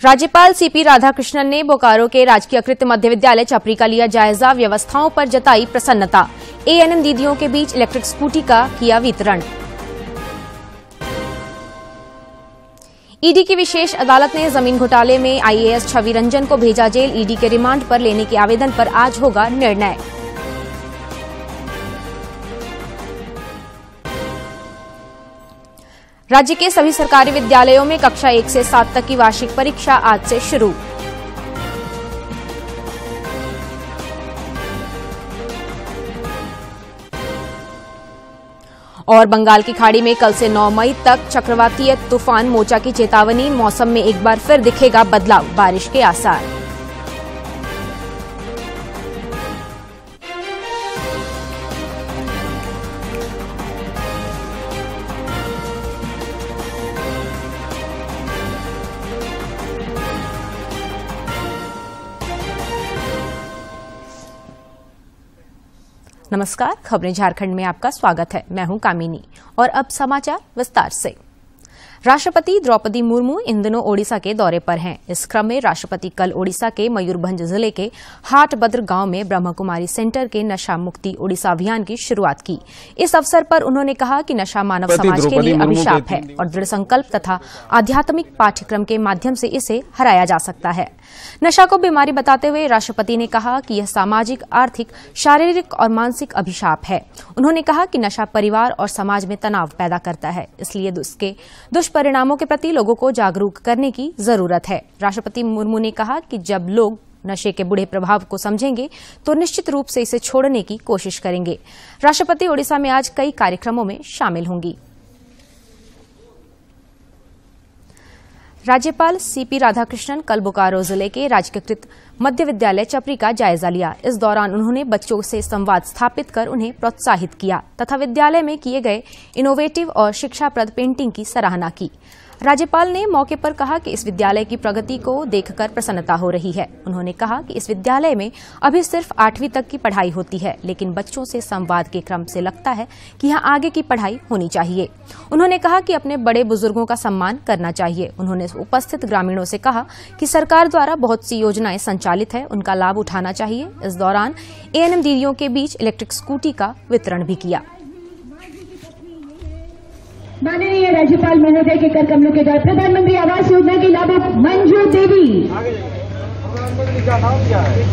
राज्यपाल सीपी राधाकृष्णन ने बोकारो के राजकीयकृत मध्य विद्यालय चपरी का लिया जायजा, व्यवस्थाओं पर जताई प्रसन्नता। एएनएम दीदियों के बीच इलेक्ट्रिक स्कूटी का किया वितरण। ईडी की विशेष अदालत ने जमीन घोटाले में आईएएस छवि रंजन को भेजा जेल। ईडी के रिमांड पर लेने के आवेदन पर आज होगा निर्णय। राज्य के सभी सरकारी विद्यालयों में कक्षा 1 से 7 तक की वार्षिक परीक्षा आज से शुरू। और बंगाल की खाड़ी में कल से 9 मई तक चक्रवातीय तूफान मोचा की चेतावनी। मौसम में एक बार फिर दिखेगा बदलाव, बारिश के आसार। नमस्कार, खबरें झारखंड में आपका स्वागत है। मैं हूं कामिनी और अब समाचार विस्तार से। राष्ट्रपति द्रौपदी मुर्मू इन दिनों ओडिशा के दौरे पर हैं। इस क्रम में राष्ट्रपति कल ओडिशा के मयूरभंज जिले के हाटबद्र गांव में ब्रह्मकुमारी सेंटर के नशा मुक्ति ओडिशा अभियान की शुरुआत की। इस अवसर पर उन्होंने कहा कि नशा मानव समाज के लिए अभिशाप है और दृढ़ संकल्प तथा आध्यात्मिक पाठ्यक्रम के माध्यम से इसे हराया जा सकता है। नशा को बीमारी बताते हुए राष्ट्रपति ने कहा कि यह सामाजिक, आर्थिक, शारीरिक और मानसिक अभिशाप है। उन्होंने कहा कि नशा परिवार और समाज में तनाव पैदा करता है, इसलिए इसके दुष्परिणामों के प्रति लोगों को जागरूक करने की जरूरत है। राष्ट्रपति मुर्मू ने कहा कि जब लोग नशे के बुरे प्रभाव को समझेंगे तो निश्चित रूप से इसे छोड़ने की कोशिश करेंगे। राष्ट्रपति ओडिशा में आज कई कार्यक्रमों में शामिल होंगी। राज्यपाल सीपी राधाकृष्णन कल बोकारो जिले के राजकीयकृत मध्य विद्यालय चपरी का जायजा लिया। इस दौरान उन्होंने बच्चों से संवाद स्थापित कर उन्हें प्रोत्साहित किया तथा विद्यालय में किए गए इनोवेटिव और शिक्षाप्रद पेंटिंग की सराहना की। राज्यपाल ने मौके पर कहा कि इस विद्यालय की प्रगति को देखकर प्रसन्नता हो रही है। उन्होंने कहा कि इस विद्यालय में अभी सिर्फ 8वीं तक की पढ़ाई होती है, लेकिन बच्चों से संवाद के क्रम से लगता है कि यहाँ आगे की पढ़ाई होनी चाहिए। उन्होंने कहा कि अपने बड़े बुजुर्गों का सम्मान करना चाहिए। उन्होंने उपस्थित ग्रामीणों से कहा कि सरकार द्वारा बहुत सी योजनाएं संचालित है, उनका लाभ उठाना चाहिए। इस दौरान एएनएम दीदियों के बीच इलेक्ट्रिक स्कूटी का वितरण भी किया। माननीय राज्यपाल महोदय के कर कमलों के द्वारा प्रधानमंत्री आवास योजना की लाभुक मंजू देवी। प्रधानमंत्री का नाम क्या है?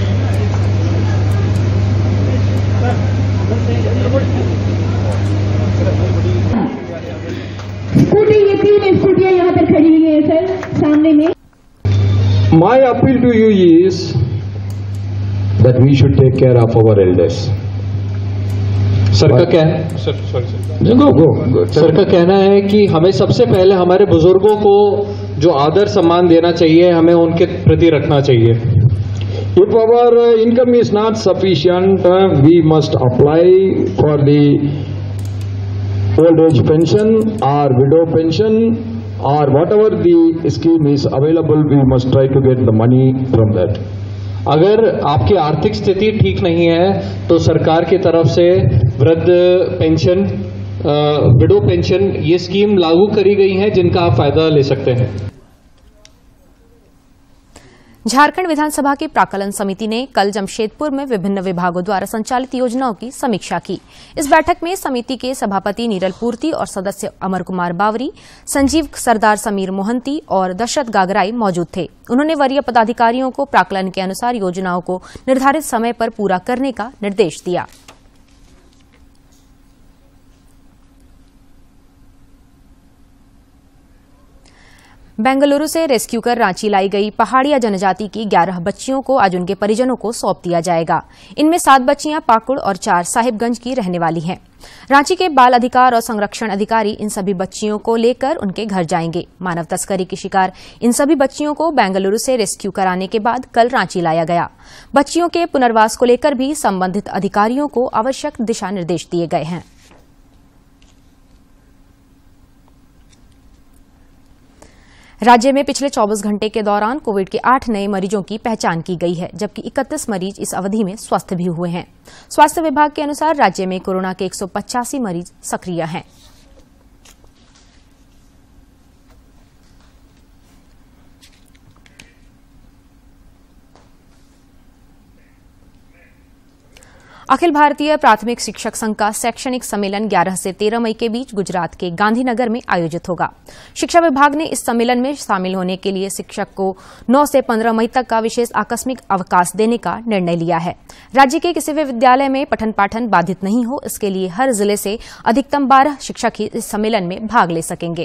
स्कूटी, ये 3 स्कूटियां यहाँ पर खड़ी हुई है सर सामने में। My appeal to you is that we should take care of our elders. Sir का क्या है? सर का कहना है कि हमें सबसे पहले हमारे बुजुर्गों को जो आदर सम्मान देना चाहिए, हमें उनके प्रति रखना चाहिए। If our income is not sufficient, we must apply for the old age pension or widow pension or whatever the scheme is available, we must try to get the money from that. अगर आपकी आर्थिक स्थिति ठीक नहीं है तो सरकार की तरफ से वृद्ध पेंशन, विडो पेंशन, ये स्कीम लागू करी गई है जिनका आप फायदा ले सकते हैं। झारखंड विधानसभा की प्राक्कलन समिति ने कल जमशेदपुर में विभिन्न विभागों द्वारा संचालित योजनाओं की समीक्षा की। इस बैठक में समिति के सभापति नीरल पूर्ति और सदस्य अमर कुमार बावरी, संजीव सरदार, समीर मोहंती और दशरथ गागराई मौजूद थे। उन्होंने वरीय पदाधिकारियों को प्राक्कलन के अनुसार योजनाओं को निर्धारित समय पर पूरा करने का निर्देश दिया। बेंगलुरु से रेस्क्यू कर रांची लाई गई पहाड़िया जनजाति की 11 बच्चियों को आज उनके परिजनों को सौंप दिया जाएगा। इनमें 7 बच्चियां पाकुड़ और 4 साहिबगंज की रहने वाली हैं। रांची के बाल अधिकार और संरक्षण अधिकारी इन सभी बच्चियों को लेकर उनके घर जाएंगे। मानव तस्करी की शिकार इन सभी बच्चियों को बेंगलुरु से रेस्क्यू कराने के बाद कल रांची लाया गया। बच्चियों के पुनर्वास को लेकर भी संबंधित अधिकारियों को आवश्यक दिशा निर्देश दिए गए हैं। राज्य में पिछले 24 घंटे के दौरान कोविड के 8 नए मरीजों की पहचान की गई है, जबकि 31 मरीज इस अवधि में स्वस्थ भी हुए हैं। स्वास्थ्य विभाग के अनुसार राज्य में कोरोना के 185 मरीज सक्रिय हैं। अखिल भारतीय प्राथमिक शिक्षक संघ का शैक्षणिक सम्मेलन 11 से 13 मई के बीच गुजरात के गांधीनगर में आयोजित होगा। शिक्षा विभाग ने इस सम्मेलन में शामिल होने के लिए शिक्षक को 9 से 15 मई तक का विशेष आकस्मिक अवकाश देने का निर्णय लिया है। राज्य के किसी भी विद्यालय में पठन पाठन बाधित नहीं हो, इसके लिए हर जिले से अधिकतम 12 शिक्षक ही इस सम्मेलन में भाग ले सकेंगे।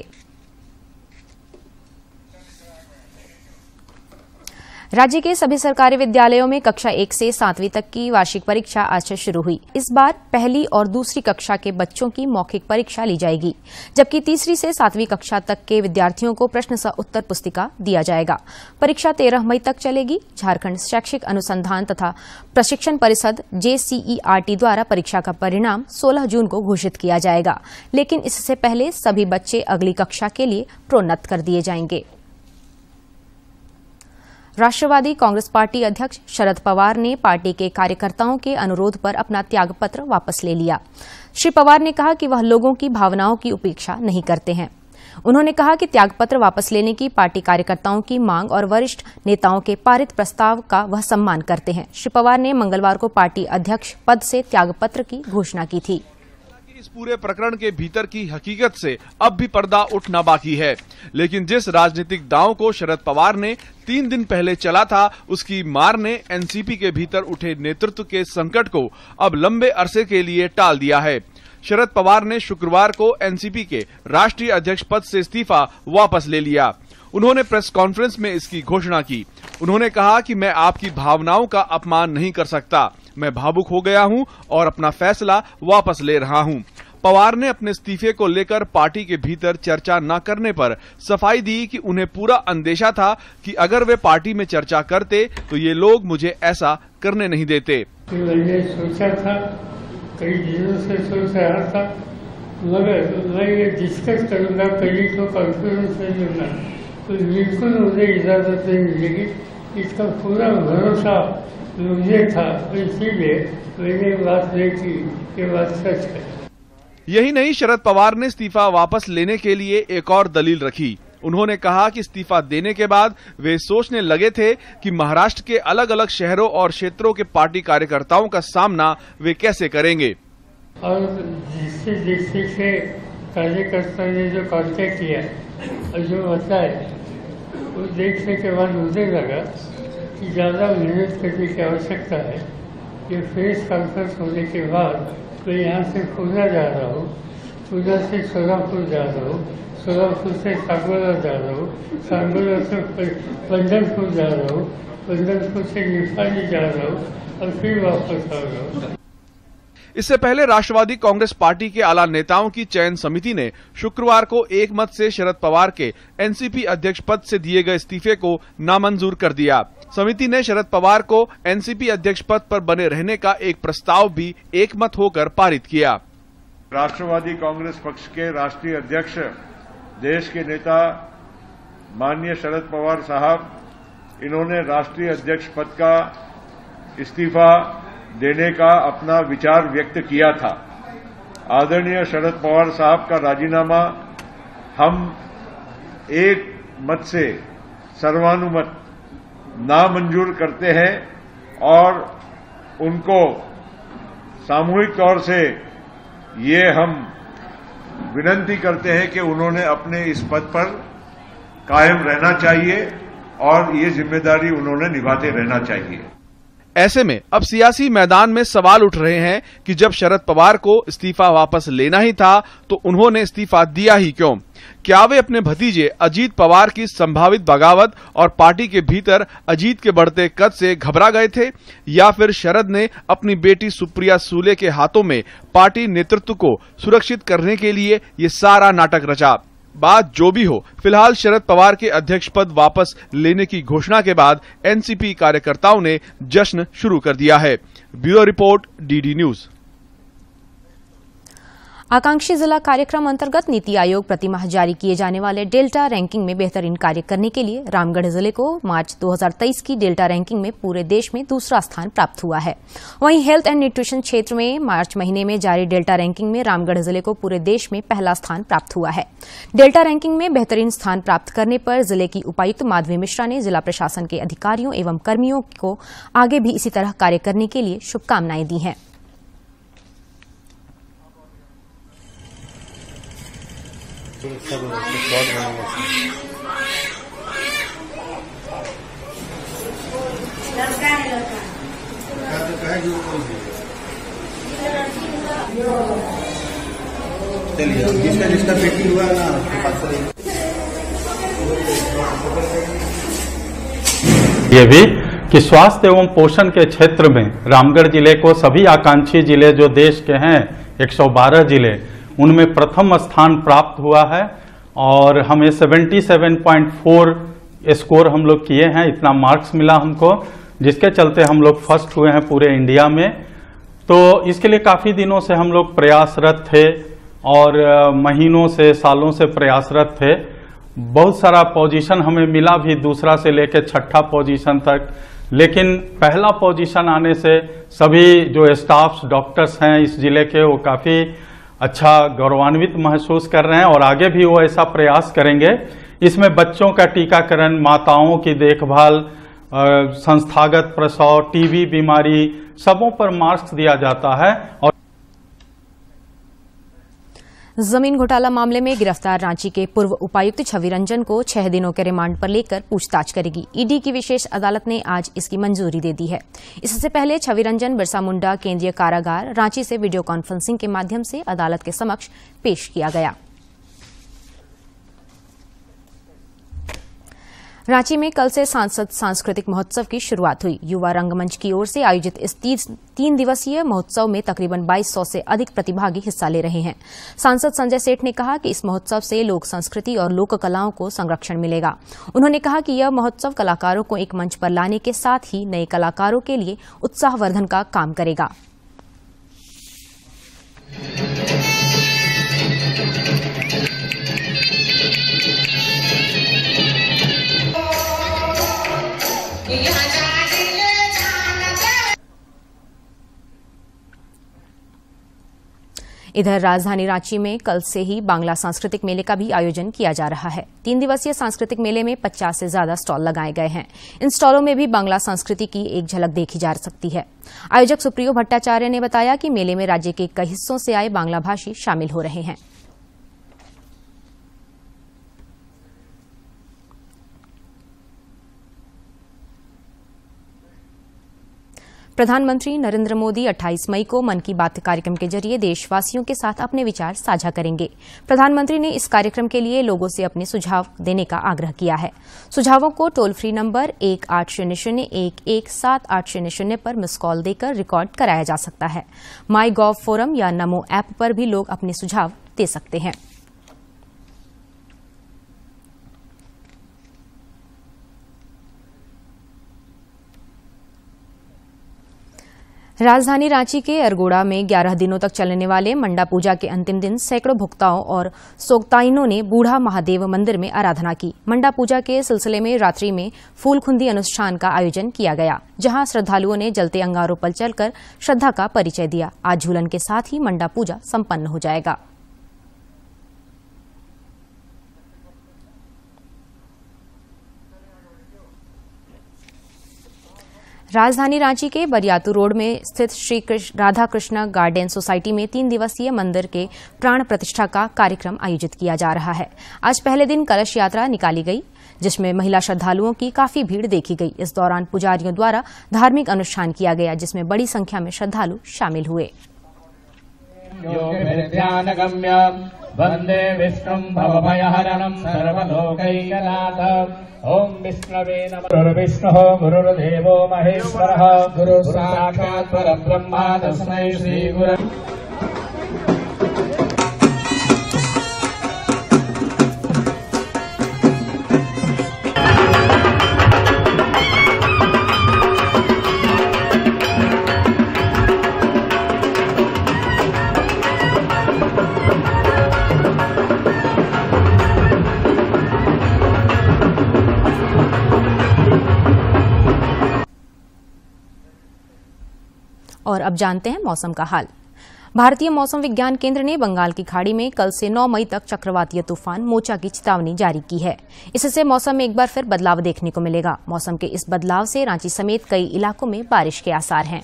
राज्य के सभी सरकारी विद्यालयों में कक्षा 1 से 7वीं तक की वार्षिक परीक्षा आज से शुरू हुई। इस बार पहली और दूसरी कक्षा के बच्चों की मौखिक परीक्षा ली जाएगी, जबकि तीसरी से 7वीं कक्षा तक के विद्यार्थियों को प्रश्न सह उत्तर पुस्तिका दिया जाएगा। परीक्षा 13 मई तक चलेगी। झारखंड शैक्षिक अनुसंधान तथा प्रशिक्षण परिषद JCERT द्वारा परीक्षा का परिणाम 16 जून को घोषित किया जाएगा, लेकिन इससे पहले सभी बच्चे अगली कक्षा के लिए प्रोन्नत कर दिए जाएंगे। राष्ट्रवादी कांग्रेस पार्टी अध्यक्ष शरद पवार ने पार्टी के कार्यकर्ताओं के अनुरोध पर अपना त्यागपत्र वापस ले लिया। श्री पवार ने कहा कि वह लोगों की भावनाओं की उपेक्षा नहीं करते हैं। उन्होंने कहा कि त्यागपत्र वापस लेने की पार्टी कार्यकर्ताओं की मांग और वरिष्ठ नेताओं के पारित प्रस्ताव का वह सम्मान करते हैं। श्री पवार ने मंगलवार को पार्टी अध्यक्ष पद से त्यागपत्र की घोषणा की थी। इस पूरे प्रकरण के भीतर की हकीकत से अब भी पर्दा उठना बाकी है, लेकिन जिस राजनीतिक दांव को शरद पवार ने 3 दिन पहले चला था, उसकी मार ने एनसीपी के भीतर उठे नेतृत्व के संकट को अब लंबे अरसे के लिए टाल दिया है। शरद पवार ने शुक्रवार को एनसीपी के राष्ट्रीय अध्यक्ष पद से इस्तीफा वापस ले लिया। उन्होंने प्रेस कॉन्फ्रेंस में इसकी घोषणा की। उन्होंने कहा कि मैं आपकी भावनाओं का अपमान नहीं कर सकता, मैं भावुक हो गया हूं और अपना फैसला वापस ले रहा हूं। पवार ने अपने इस्तीफे को लेकर पार्टी के भीतर चर्चा न करने पर सफाई दी कि उन्हें पूरा अंदेशा था कि अगर वे पार्टी में चर्चा करते तो ये लोग मुझे ऐसा करने नहीं देते। मैंने सोचा था, कई दिनों से सोच रहा था, मगर मैं ये डिस्कस करूंगा पहली तो कॉन्फ्रेंस में लूंगा, तो बिल्कुल मुझे इजाजत नहीं मिलेगी। इसका पूरा भरोसा मुझे था, इसीलिए मैंने बात नहीं की। ये बात सच है। यही नहीं, शरद पवार ने इस्तीफा वापस लेने के लिए एक और दलील रखी। उन्होंने कहा कि इस्तीफा देने के बाद वे सोचने लगे थे कि महाराष्ट्र के अलग अलग शहरों और क्षेत्रों के पार्टी कार्यकर्ताओं का सामना वे कैसे करेंगे। और जिससे से कार्यकर्ता ने जो कांटेक्ट किया और जो बताया, वो देखने के बाद मुझे लगा कि ज्यादा मेहनत करने की आवश्यकता है। ये प्रेस कॉन्फ्रेंस होने के बाद मैं यहाँ से पूना जा रहा हूँ, पूना से सोलापुर जा रहा हूँ, सोलापुर से सांगोला जा रहा हूँ, सांगोला से पंढरपुर जा रहा हूँ, पंढरपुर से निफानी जा रहा हूँ और फिर वापस आ रहा हूँ। इससे पहले राष्ट्रवादी कांग्रेस पार्टी के आला नेताओं की चयन समिति ने शुक्रवार को एक मत से शरद पवार के एनसीपी अध्यक्ष पद से दिए गए इस्तीफे को नामंजूर कर दिया। समिति ने शरद पवार को एनसीपी अध्यक्ष पद पर बने रहने का एक प्रस्ताव भी एकमत होकर पारित किया। राष्ट्रवादी कांग्रेस पक्ष के राष्ट्रीय अध्यक्ष, देश के नेता माननीय शरद पवार साहब, इन्होंने राष्ट्रीय अध्यक्ष पद का इस्तीफा देने का अपना विचार व्यक्त किया था। आदरणीय शरद पवार साहब का राजीनामा हम एक मत से सर्वानुमत नामंजूर करते हैं और उनको सामूहिक तौर से ये हम विनती करते हैं कि उन्होंने अपने इस पद पर कायम रहना चाहिए और ये जिम्मेदारी उन्होंने निभाते रहना चाहिए। ऐसे में अब सियासी मैदान में सवाल उठ रहे हैं कि जब शरद पवार को इस्तीफा वापस लेना ही था तो उन्होंने इस्तीफा दिया ही क्यों? क्या वे अपने भतीजे अजीत पवार की संभावित बगावत और पार्टी के भीतर अजीत के बढ़ते कद से घबरा गए थे, या फिर शरद ने अपनी बेटी सुप्रिया सूले के हाथों में पार्टी नेतृत्व को सुरक्षित करने के लिए ये सारा नाटक रचा? बात जो भी हो, फिलहाल शरद पवार के अध्यक्ष पद वापस लेने की घोषणा के बाद एनसीपी कार्यकर्ताओं ने जश्न शुरू कर दिया है। Bureau report, DD news. आकांक्षी जिला कार्यक्रम अंतर्गत नीति आयोग प्रतिमाह जारी किए जाने वाले डेल्टा रैंकिंग में बेहतरीन कार्य करने के लिए रामगढ़ जिले को मार्च 2023 की डेल्टा रैंकिंग में पूरे देश में दूसरा स्थान प्राप्त हुआ है। वहीं हेल्थ एंड न्यूट्रिशन क्षेत्र में मार्च महीने में जारी डेल्टा रैंकिंग में रामगढ़ जिले को पूरे देश में पहला स्थान प्राप्त हुआ है। डेल्टा रैंकिंग में बेहतरीन स्थान प्राप्त करने पर जिले की उपायुक्त माधवी मिश्रा ने जिला प्रशासन के अधिकारियों एवं कर्मियों को आगे भी इसी तरह कार्य करने के लिए शुभकामनाएं दी हैं। चलिए जिसका जिसका पेटी हुआ ना ये भी कि स्वास्थ्य एवं पोषण के क्षेत्र में रामगढ़ जिले को सभी आकांक्षी जिले जो देश के हैं 112 जिले उनमें प्रथम स्थान प्राप्त हुआ है और हमें 77.4 स्कोर हम लोग किए हैं, इतना मार्क्स मिला हमको, जिसके चलते हम लोग फर्स्ट हुए हैं पूरे इंडिया में। तो इसके लिए काफ़ी दिनों से हम लोग प्रयासरत थे और महीनों से सालों से प्रयासरत थे। बहुत सारा पोजीशन हमें मिला भी, दूसरा से लेकर छठा पोजीशन तक, लेकिन पहला पोजीशन आने से सभी जो स्टाफ्स डॉक्टर्स हैं इस जिले के वो काफ़ी अच्छा गौरवान्वित महसूस कर रहे हैं और आगे भी वो ऐसा प्रयास करेंगे। इसमें बच्चों का टीकाकरण, माताओं की देखभाल, संस्थागत प्रसव, टीबी बीमारी, सबों पर मार्क्स दिया जाता है। और जमीन घोटाला मामले में गिरफ्तार रांची के पूर्व उपायुक्त छवि रंजन को 6 दिनों के रिमांड पर लेकर पूछताछ करेगी। ईडी की विशेष अदालत ने आज इसकी मंजूरी दे दी है। इससे पहले छवि रंजन बिरसा मुंडा केंद्रीय कारागार रांची से वीडियो कॉन्फ्रेंसिंग के माध्यम से अदालत के समक्ष पेश किया गया। रांची में कल से सांसद सांस्कृतिक महोत्सव की शुरुआत हुई। युवा रंगमंच की ओर से आयोजित इस 3 दिवसीय महोत्सव में तकरीबन 2200 से अधिक प्रतिभागी हिस्सा ले रहे हैं। सांसद संजय सेठ ने कहा कि इस महोत्सव से लोक संस्कृति और लोक कलाओं को संरक्षण मिलेगा। उन्होंने कहा कि यह महोत्सव कलाकारों को एक मंच पर लाने के साथ ही नए कलाकारों के लिए उत्साहवर्धन का काम करेगा। इधर राजधानी रांची में कल से ही बांग्ला सांस्कृतिक मेले का भी आयोजन किया जा रहा है। 3 दिवसीय सांस्कृतिक मेले में 50 से ज्यादा स्टॉल लगाए गए हैं। इन स्टॉलों में भी बांग्ला संस्कृति की एक झलक देखी जा सकती है। आयोजक सुप्रियो भट्टाचार्य ने बताया कि मेले में राज्य के कई हिस्सों से आए बांग्ला भाषी शामिल हो रहे हैं। प्रधानमंत्री नरेंद्र मोदी 28 मई को मन की बात कार्यक्रम के जरिए देशवासियों के साथ अपने विचार साझा करेंगे। प्रधानमंत्री ने इस कार्यक्रम के लिए लोगों से अपने सुझाव देने का आग्रह किया है। सुझावों को टोल फ्री नंबर 1800-117800 पर मिस कॉल देकर रिकॉर्ड कराया जा सकता है। माई गॉव फोरम या नमो ऐप पर भी लोग अपने सुझाव दे सकते हैं। राजधानी रांची के अरगोड़ा में 11 दिनों तक चलने वाले मंडा पूजा के अंतिम दिन सैकड़ों भक्तों और सोगताइनों ने बूढ़ा महादेव मंदिर में आराधना की। मंडा पूजा के सिलसिले में रात्रि में फूलखुंदी अनुष्ठान का आयोजन किया गया, जहां श्रद्धालुओं ने जलते अंगारों पर चलकर श्रद्धा का परिचय दिया। आज झूलन के साथ ही मंडा पूजा संपन्न हो जाएगा। राजधानी रांची के बरियातू रोड में स्थित श्री राधा कृष्ण गार्डन सोसाइटी में 3 दिवसीय मंदिर के प्राण प्रतिष्ठा का कार्यक्रम आयोजित किया जा रहा है। आज पहले दिन कलश यात्रा निकाली गई, जिसमें महिला श्रद्धालुओं की काफी भीड़ देखी गई। इस दौरान पुजारियों द्वारा धार्मिक अनुष्ठान किया गया, जिसमें बड़ी संख्या में श्रद्धालु शामिल हुए। वंदे विष्णुं भवभयहरणं सर्वलोकैकनाथं। ओम विष्णवे नमः। गुरुर्विष्णुः गुरुर्देवो महेश्वरः गुरुः साक्षात् परब्रह्म तस्मै श्री गुरवे। और अब जानते हैं मौसम का हाल। भारतीय मौसम विज्ञान केंद्र ने बंगाल की खाड़ी में कल से 9 मई तक चक्रवातीय तूफान मोचा की चेतावनी जारी की है। इससे मौसम में एक बार फिर बदलाव देखने को मिलेगा। मौसम के इस बदलाव से रांची समेत कई इलाकों में बारिश के आसार हैं।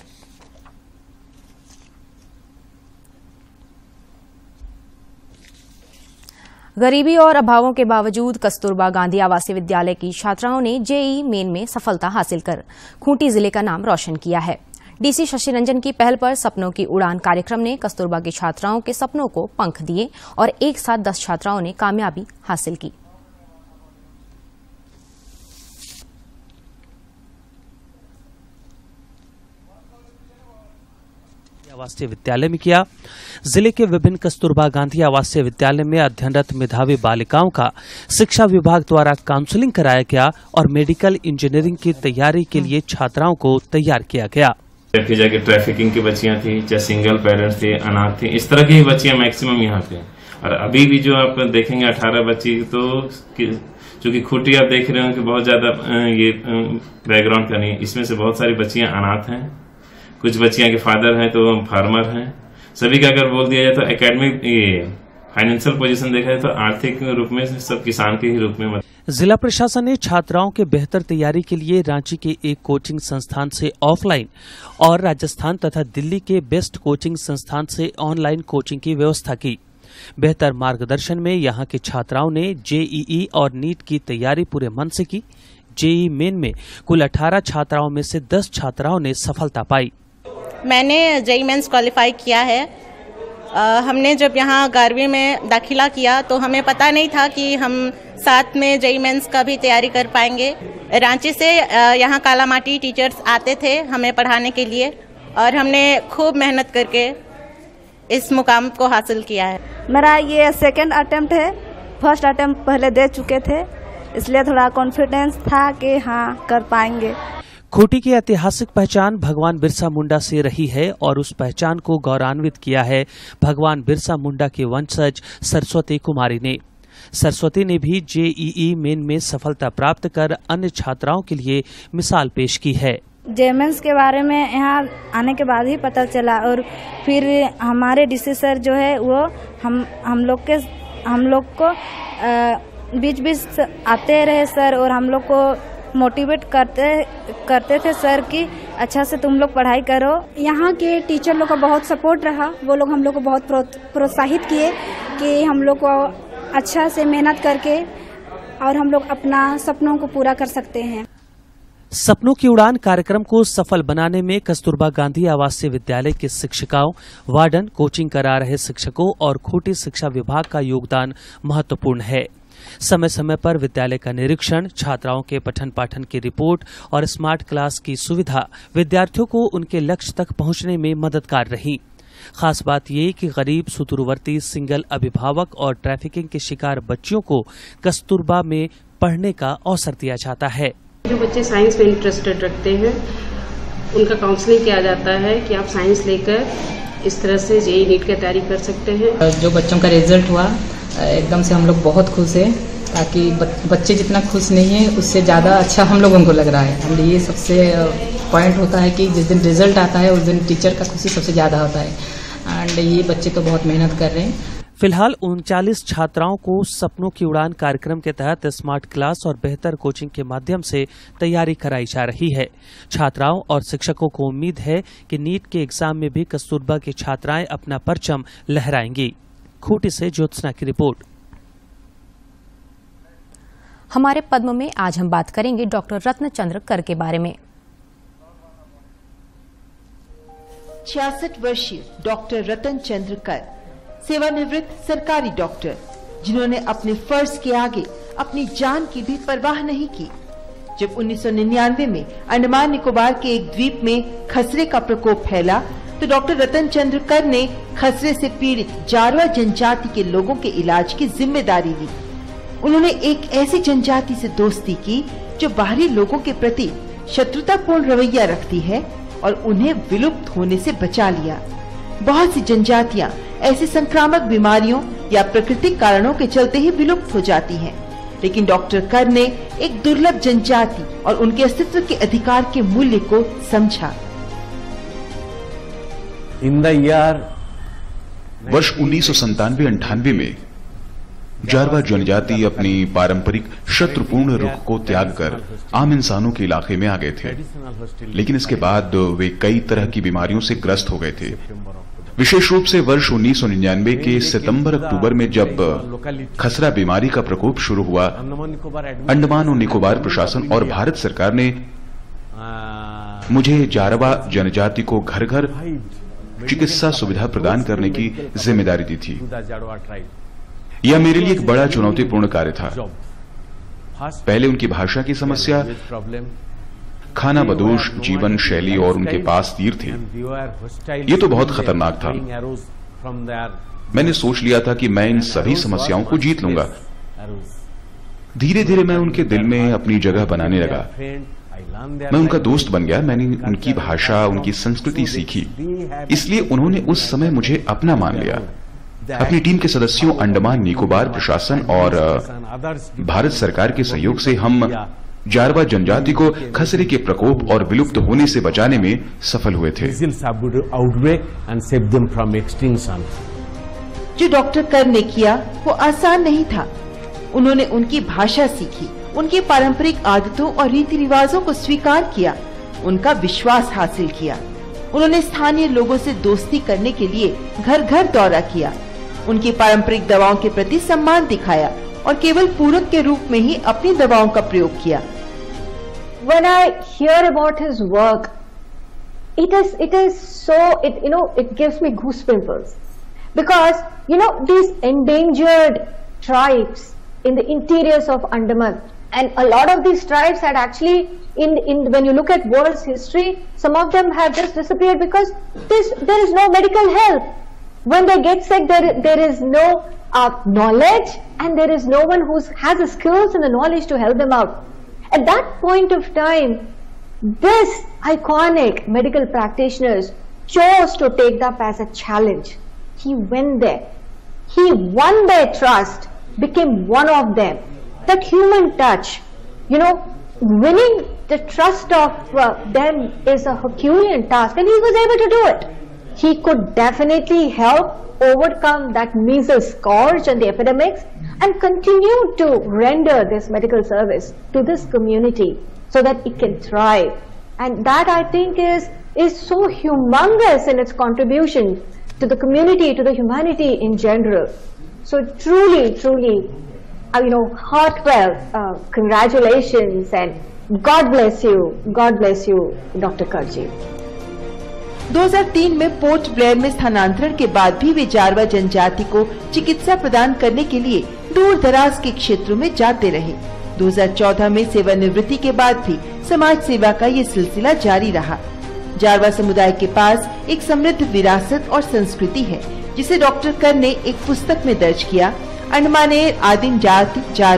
गरीबी और अभावों के बावजूद कस्तूरबा गांधी आवासीय विद्यालय की छात्राओं ने जेईई मेन में सफलता हासिल कर खूंटी जिले का नाम रोशन किया है। डीसी शशि रंजन की पहल पर सपनों की उड़ान कार्यक्रम ने कस्तूरबा की छात्राओं के सपनों को पंख दिए और एक साथ 10 छात्राओं ने कामयाबी हासिल की। आवासीय विद्यालय में किया। जिले के विभिन्न कस्तूरबा गांधी आवासीय विद्यालय में अध्ययनरत मेधावी बालिकाओं का शिक्षा विभाग द्वारा काउंसलिंग कराया गया और मेडिकल इंजीनियरिंग की तैयारी के लिए छात्राओं को तैयार किया गया। देखी जाए कि ट्रैफिकिंग की बच्चियां थी, चाहे सिंगल पेरेंट्स थे, अनाथ थी, इस तरह की ही बच्चियां मैक्सिमम यहाँ पे। और अभी भी जो आप देखेंगे 18 बच्ची, तो चूंकि खूंटी आप देख रहे हो कि बहुत ज्यादा ये बैकग्राउंड का नहीं, इसमें से बहुत सारी बच्चियां अनाथ हैं, कुछ बच्चियां के फादर हैं तो फार्मर हैं। सभी का अगर बोल दिया जाए तो एकेडमिक फाइनेंशियल पोजीशन देखा जाए तो आर्थिक रूप में सब किसान के ही रूप में। जिला प्रशासन ने छात्राओं के बेहतर तैयारी के लिए रांची के एक कोचिंग संस्थान से ऑफलाइन और राजस्थान तथा दिल्ली के बेस्ट कोचिंग संस्थान से ऑनलाइन कोचिंग की व्यवस्था की। बेहतर मार्गदर्शन में यहां के छात्राओं ने जेईई और नीट की तैयारी पूरे मन से की। जेईई मेन में कुल 18 छात्राओं में से 10 छात्राओं ने सफलता पाई। मैंने जेईई मेंस क्वालिफाई किया है। हमने जब यहाँ 11वीं में दाखिला किया तो हमें पता नहीं था कि हम साथ में जेईई मेंस का भी तैयारी कर पाएंगे। रांची से यहाँ कालामाटी टीचर्स आते थे हमें पढ़ाने के लिए और हमने खूब मेहनत करके इस मुकाम को हासिल किया है। मेरा ये सेकंड अटेम्प्ट है, फर्स्ट अटेम्प्ट पहले दे चुके थे, इसलिए थोड़ा कॉन्फिडेंस था कि हाँ कर पाएंगे। खूंटी की ऐतिहासिक पहचान भगवान बिरसा मुंडा से रही है और उस पहचान को गौरवान्वित किया है भगवान बिरसा मुंडा के वंशज सरस्वती कुमारी ने। सरस्वती ने भी जेईई मेन में सफलता प्राप्त कर अन्य छात्राओं के लिए मिसाल पेश की है। जेमेंस के बारे में यहाँ आने के बाद ही पता चला और फिर हमारे डीसी सर जो है वो हम लोग को बीच बीच आते रहे सर और हम लोग को मोटिवेट करते थे सर कि अच्छा से तुम लोग पढ़ाई करो। यहाँ के टीचर लोग का बहुत सपोर्ट रहा, वो लोग हम लोग को बहुत प्रोत्साहित किए कि हम लोग को अच्छा से मेहनत करके और हम लोग अपना सपनों को पूरा कर सकते हैं। सपनों की उड़ान कार्यक्रम को सफल बनाने में कस्तूरबा गांधी आवासीय विद्यालय के शिक्षिकाओं, वार्डन, कोचिंग करा रहे शिक्षकों और खूंटी शिक्षा विभाग का योगदान महत्वपूर्ण है। समय समय पर विद्यालय का निरीक्षण, छात्राओं के पठन पाठन की रिपोर्ट और स्मार्ट क्लास की सुविधा विद्यार्थियों को उनके लक्ष्य तक पहुंचने में मददगार रही। खास बात ये कि गरीब, सुदूरवर्ती, सिंगल अभिभावक और ट्रैफिकिंग के शिकार बच्चियों को कस्तूरबा में पढ़ने का अवसर दिया जाता है। जो बच्चे साइंस में इंटरेस्टेड रखते हैं उनका काउंसलिंग किया जाता है कि आप साइंस लेकर इस तरह से जेईई नीट की तैयारी कर सकते हैं। जो बच्चों का रिजल्ट हुआ एकदम से हम लोग बहुत खुश हैं, ताकि बच्चे जितना खुश नहीं है उससे ज़्यादा अच्छा हम लोगों को लग रहा है। हम ये सबसे पॉइंट होता है कि जिस दिन रिजल्ट आता है उस दिन टीचर का खुशी सबसे ज़्यादा होता है एंड ये बच्चे तो बहुत मेहनत कर रहे हैं। फिलहाल 39 छात्राओं को सपनों की उड़ान कार्यक्रम के तहत स्मार्ट क्लास और बेहतर कोचिंग के माध्यम से तैयारी कराई जा रही है। छात्राओं और शिक्षकों को उम्मीद है कि नीट के एग्जाम में भी कस्तूरबा की छात्राएं अपना परचम लहराएंगी। खूंटी से ज्योत्सना की रिपोर्ट। हमारे पद्म में आज हम बात करेंगे डॉक्टर रत्नचंद्र कर के बारे में। 66 वर्षीय डॉक्टर रत्नचंद्र कर सेवानिवृत्त सरकारी डॉक्टर, जिन्होंने अपने फर्ज के आगे अपनी जान की भी परवाह नहीं की। जब 1999 में अंडमान निकोबार के एक द्वीप में खसरे का प्रकोप फैला तो डॉक्टर रत्नचंद्र कर ने खसरे से पीड़ित जारवा जनजाति के लोगों के इलाज की जिम्मेदारी ली। उन्होंने एक ऐसी जनजाति से दोस्ती की जो बाहरी लोगों के प्रति शत्रुतापूर्ण रवैया रखती है और उन्हें विलुप्त होने से बचा लिया। बहुत सी जनजातियां ऐसी संक्रामक बीमारियों या प्राकृतिक कारणों के चलते ही विलुप्त हो जाती हैं, लेकिन डॉक्टर कर ने एक दुर्लभ जनजाति और उनके अस्तित्व के अधिकार के मूल्य को समझा। वर्ष 1997-98 में जारवा जनजाति अपनी पारंपरिक शत्रुपूर्ण रुख को त्याग कर आम इंसानों के इलाके में आ गए थे, लेकिन इसके बाद वे कई तरह की बीमारियों से ग्रस्त हो गए थे। विशेष रूप से वर्ष 1999 के सितंबर-अक्टूबर में जब खसरा बीमारी का प्रकोप शुरू हुआ, अंडमान और निकोबार प्रशासन और भारत सरकार ने मुझे जारवा जनजाति को घर घर चिकित्सा सुविधा प्रदान करने की जिम्मेदारी दी थी। यह मेरे लिए एक बड़ा चुनौतीपूर्ण कार्य था। पहले उनकी भाषा की समस्या, खाना बदोश जीवन शैली और उनके पास तीर थे। ये तो बहुत खतरनाक था। मैंने सोच लिया था कि मैं इन सभी समस्याओं को जीत लूंगा। धीरे धीरे मैं उनके दिल में अपनी जगह बनाने लगा। मैं उनका दोस्त बन गया। मैंने उनकी भाषा, उनकी संस्कृति सीखी, इसलिए उन्होंने उस समय मुझे अपना मान लिया। अपनी टीम के सदस्यों, अंडमान निकोबार प्रशासन और भारत सरकार के सहयोग से हम जारवा जनजाति को खसरे के प्रकोप और विलुप्त होने से बचाने में सफल हुए थे। जो डॉक्टर कर ने किया वो आसान नहीं था। उन्होंने उनकी भाषा सीखी, उनकी पारंपरिक आदतों और रीति रिवाजों को स्वीकार किया, उनका विश्वास हासिल किया। उन्होंने स्थानीय लोगों से दोस्ती करने के लिए घर घर दौरा किया, उनकी पारंपरिक दवाओं के प्रति सम्मान दिखाया और केवल पूरक के रूप में ही अपनी दवाओं का प्रयोग किया। When I hear about his work, it is so, it gives me goosebumps, because these endangered tribes in the interiors of Andaman, and a lot of these tribes had actually when you look at world's history, some of them have just disappeared because there is no medical help. When they get sick, there is no knowledge, and there is no one who has the skills and the knowledge to help them out. At that point of time, this iconic medical practitioners chose to take that as a challenge. He went there. He won their trust, became one of them. That human touch, winning the trust of them is a Herculean task, and he was able to do it. He could definitely help overcome that measles scourge and the epidemics, and continue to render this medical service to this community so that it can thrive. And that, I think, is so humongous in its contribution to the community, to the humanity in general. So truly, heartfelt congratulations, and God bless you, Dr. Karji. 2003 में port Blair में स्थानांतरण के बाद भी वे जारवा जनजाति को चिकित्सा प्रदान करने के लिए दूर दराज के क्षेत्रों में जाते रहे। 2014 में सेवानिवृत्ति के बाद भी समाज सेवा का ये सिलसिला जारी रहा। जारवा समुदाय के पास एक समृद्ध विरासत और संस्कृति है, जिसे डॉक्टर कर ने एक पुस्तक में दर्ज किया। अंडमानेर आदिम जाति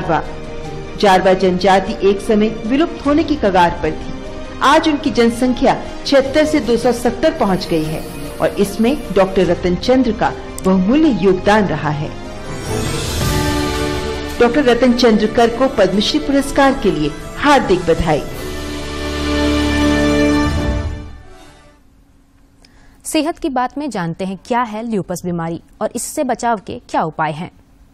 जारवा जनजाति एक समय विलुप्त होने की कगार पर थी। आज उनकी जनसंख्या 76 से 270 पहुंच गई है, और इसमें डॉक्टर रतन चंद्र का बहुमूल्य योगदान रहा है। डॉक्टर रतन चंद्र कर को पद्मश्री पुरस्कार के लिए हार्दिक बधाई। सेहत की बात में जानते हैं क्या है ल्यूपस बीमारी और इससे बचाव के क्या उपाय हैं।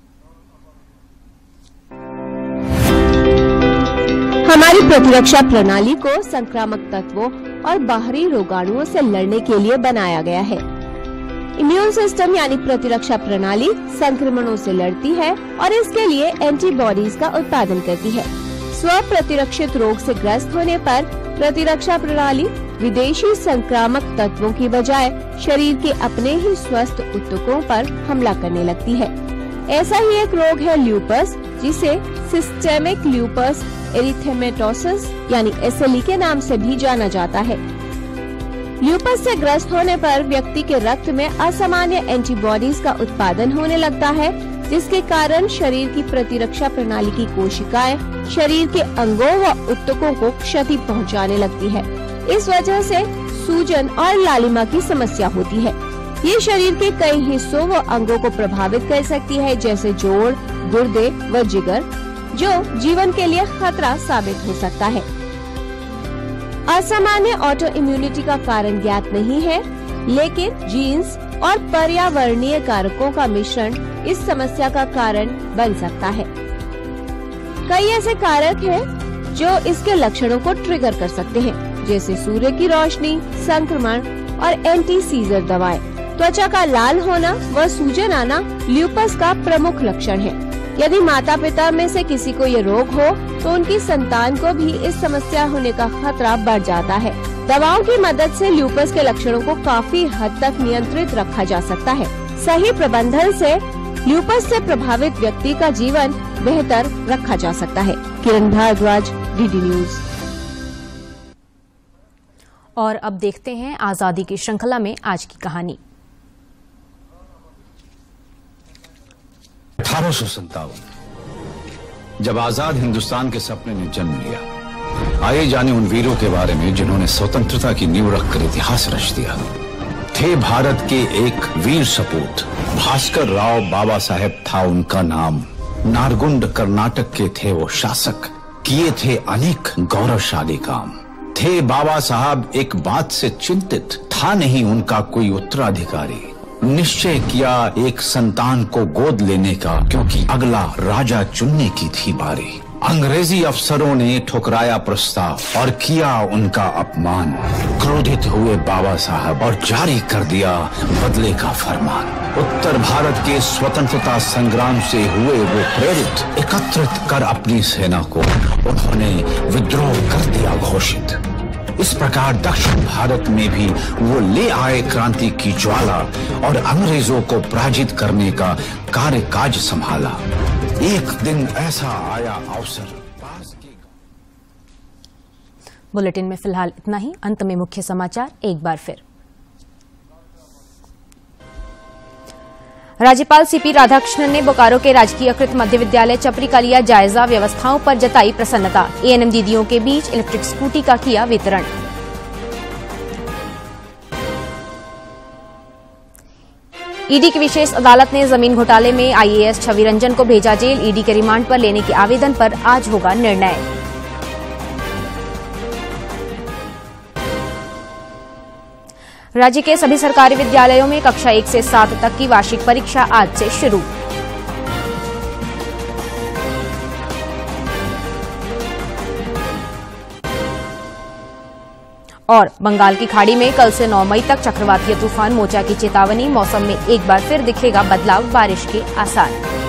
हमारी प्रतिरक्षा प्रणाली को संक्रामक तत्वों और बाहरी रोगाणुओं से लड़ने के लिए बनाया गया है। इम्यून सिस्टम यानी प्रतिरक्षा प्रणाली संक्रमणों से लड़ती है और इसके लिए एंटीबॉडीज का उत्पादन करती है। स्व प्रतिरक्षित रोग से ग्रस्त होने पर प्रतिरक्षा प्रणाली विदेशी संक्रामक तत्वों की बजाय शरीर के अपने ही स्वस्थ ऊतकों पर हमला करने लगती है। ऐसा ही एक रोग है ल्यूपस, जिसे सिस्टेमिक ल्यूपस एरिथेमेटोसिस यानी SLE के नाम से भी जाना जाता है। ल्यूपस से ग्रस्त होने पर व्यक्ति के रक्त में असामान्य एंटीबॉडीज का उत्पादन होने लगता है, जिसके कारण शरीर की प्रतिरक्षा प्रणाली की कोशिकाएं शरीर के अंगों व ऊतकों को क्षति पहुंचाने लगती है। इस वजह से सूजन और लालिमा की समस्या होती है। ये शरीर के कई हिस्सों व अंगों को प्रभावित कर सकती है, जैसे जोड़, गुर्दे व जिगर, जो जीवन के लिए खतरा साबित हो सकता है। असामान्य ऑटो इम्यूनिटी का कारण ज्ञात नहीं है, लेकिन जीन्स और पर्यावरणीय कारकों का मिश्रण इस समस्या का कारण बन सकता है। कई ऐसे कारक हैं जो इसके लक्षणों को ट्रिगर कर सकते हैं, जैसे सूर्य की रोशनी, संक्रमण और एंटी सीजर दवाएं। त्वचा का लाल होना व सूजन आना ल्यूपस का प्रमुख लक्षण है। यदि माता पिता में से किसी को ये रोग हो तो उनकी संतान को भी इस समस्या होने का खतरा बढ़ जाता है। दवाओं की मदद से ल्यूपस के लक्षणों को काफी हद तक नियंत्रित रखा जा सकता है। सही प्रबंधन से ल्यूपस से प्रभावित व्यक्ति का जीवन बेहतर रखा जा सकता है। Kiran Bhardwaj, DD news. और अब देखते हैं आजादी की श्रृंखला में आज की कहानी। 1857 जब आजाद हिंदुस्तान के सपने ने जन्म लिया, आइए जाने उन वीरों के बारे में जिन्होंने स्वतंत्रता की नींव रखकर इतिहास रच दिया। थे भारत के एक वीर सपूत, भास्कर राव बाबा साहेब था उनका नाम। नारगुंड कर्नाटक के थे वो शासक, किए थे अनेक गौरवशाली काम। थे बाबा साहब एक बात से चिंतित, था नहीं उनका कोई उत्तराधिकारी। निश्चय किया एक संतान को गोद लेने का, क्योंकि अगला राजा चुनने की थी बारी। अंग्रेजी अफसरों ने ठुकराया प्रस्ताव और किया उनका अपमान। क्रोधित हुए बाबा साहब और जारी कर दिया बदले का फरमान। उत्तर भारत के स्वतंत्रता संग्राम से हुए वो प्रेरित, एकत्रित कर अपनी सेना को उन्होंने विद्रोह कर दिया घोषित। इस प्रकार दक्षिण भारत में भी वो ले आए क्रांति की ज्वाला और अंग्रेजों को पराजित करने का कार्य काज संभाला। एक दिन ऐसा आया अवसर। बुलेटिन में फिलहाल इतना ही। अंत में मुख्य समाचार एक बार फिर। राज्यपाल सीपी राधाकृष्णन ने बोकारो के राजकीयकृत मध्य विद्यालय चपरी का लिया जायजा, व्यवस्थाओं पर जताई प्रसन्नता। एएनएम दीदियों के बीच इलेक्ट्रिक स्कूटी का किया वितरण। ईडी की विशेष अदालत ने जमीन घोटाले में आईएएस छवि रंजन को भेजा जेल। ईडी के रिमांड पर लेने के आवेदन पर आज होगा निर्णय। राज्य के सभी सरकारी विद्यालयों में कक्षा 1 से 7 तक की वार्षिक परीक्षा आज से शुरू। और बंगाल की खाड़ी में कल से 9 मई तक चक्रवातीय तूफान मोचा की चेतावनी। मौसम में एक बार फिर दिखेगा बदलाव, बारिश के आसार।